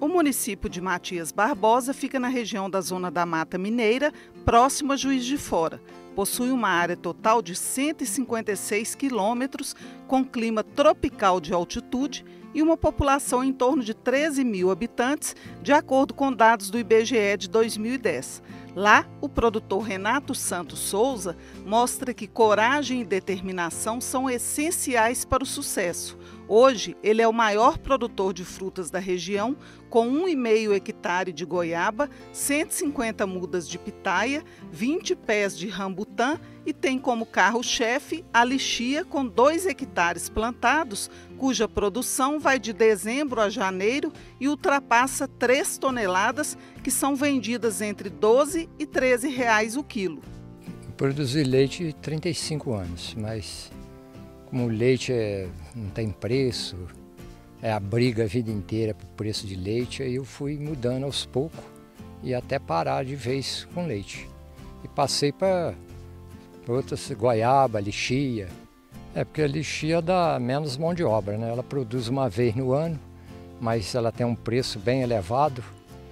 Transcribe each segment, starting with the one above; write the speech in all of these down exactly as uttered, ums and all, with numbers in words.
O município de Matias Barbosa fica na região da Zona da Mata Mineira, próximo a Juiz de Fora. Possui uma área total de cento e cinquenta e seis quilômetros, com clima tropical de altitude e uma população em torno de treze mil habitantes, de acordo com dados do I B G E de dois mil e dez. Lá, o produtor Renato Santos Souza mostra que coragem e determinação são essenciais para o sucesso. Hoje, ele é o maior produtor de frutas da região, com um vírgula cinco hectare de goiaba, cento e cinquenta mudas de pitaia, vinte pés de rambutã e tem como carro-chefe a lixia com dois hectares plantados, cuja produção vai de dezembro a janeiro e ultrapassa três toneladas, que são vendidas entre doze e treze reais o quilo. Produzi leite há trinta e cinco anos, mas como o leite é, não tem preço, é a briga a vida inteira por preço de leite, aí eu fui mudando aos poucos e até parar de vez com leite. E passei para outras, goiaba, lixia. É porque a lixia dá menos mão de obra, né? Ela produz uma vez no ano, mas ela tem um preço bem elevado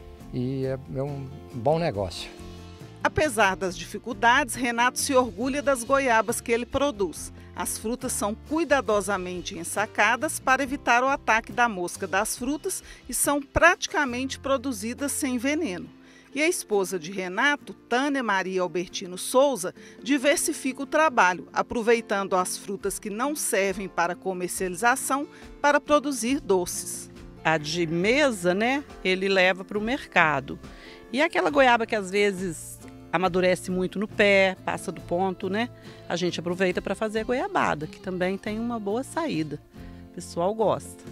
e é, é um bom negócio. Apesar das dificuldades, Renato se orgulha das goiabas que ele produz. As frutas são cuidadosamente ensacadas para evitar o ataque da mosca das frutas e são praticamente produzidas sem veneno. E a esposa de Renato, Tânia Maria Albertino Souza, diversifica o trabalho, aproveitando as frutas que não servem para comercialização para produzir doces. A de mesa, né, ele leva para o mercado. E aquela goiaba que às vezes amadurece muito no pé, passa do ponto, né? A gente aproveita para fazer a goiabada, que também tem uma boa saída. O pessoal gosta.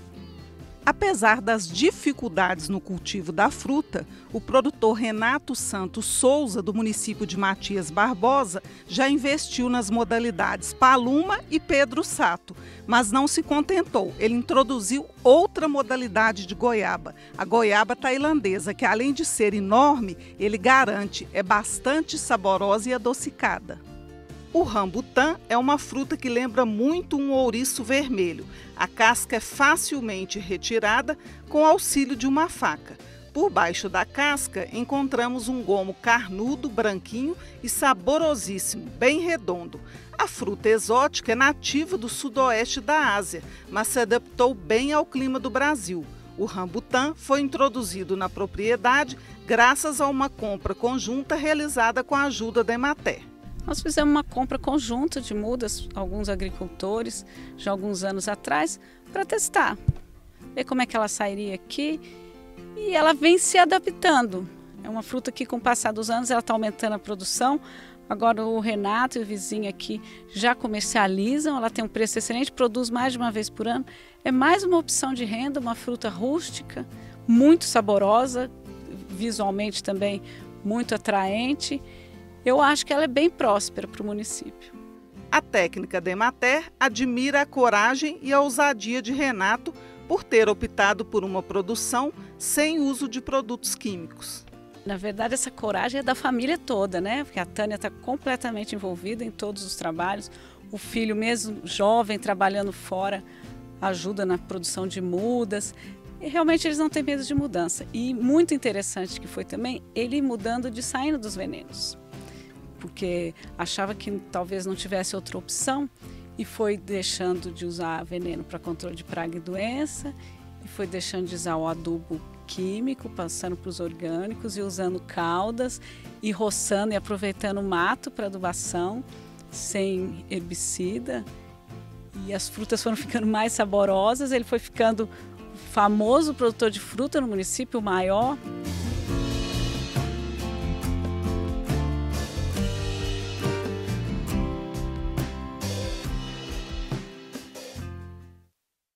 Apesar das dificuldades no cultivo da fruta, o produtor Renato Santos Souza, do município de Matias Barbosa, já investiu nas modalidades Paluma e Pedro Sato, mas não se contentou. Ele introduziu outra modalidade de goiaba, a goiaba tailandesa, que além de ser enorme, ele garante, é bastante saborosa e adocicada. O rambutã é uma fruta que lembra muito um ouriço vermelho. A casca é facilmente retirada com auxílio de uma faca. Por baixo da casca encontramos um gomo carnudo, branquinho e saborosíssimo, bem redondo. A fruta exótica é nativa do sudoeste da Ásia, mas se adaptou bem ao clima do Brasil. O rambutã foi introduzido na propriedade graças a uma compra conjunta realizada com a ajuda da Emater. Nós fizemos uma compra conjunta de mudas, alguns agricultores, já há alguns anos atrás, para testar, ver como é que ela sairia aqui, e ela vem se adaptando. É uma fruta que, com o passar dos anos, ela está aumentando a produção. Agora o Renato e o vizinho aqui já comercializam, ela tem um preço excelente, produz mais de uma vez por ano. É mais uma opção de renda, uma fruta rústica, muito saborosa, visualmente também muito atraente. Eu acho que ela é bem próspera para o município. A técnica da Emater admira a coragem e a ousadia de Renato por ter optado por uma produção sem uso de produtos químicos. Na verdade, essa coragem é da família toda, né? Porque a Tânia está completamente envolvida em todos os trabalhos. O filho, mesmo jovem, trabalhando fora, ajuda na produção de mudas. E realmente eles não têm medo de mudança. E muito interessante que foi também ele mudando de saindo dos venenos. Porque achava que talvez não tivesse outra opção e foi deixando de usar veneno para controle de praga e doença e foi deixando de usar o adubo químico, passando para os orgânicos e usando caudas e roçando e aproveitando o mato para adubação sem herbicida. E as frutas foram ficando mais saborosas, ele foi ficando famoso produtor de fruta no município, o maior.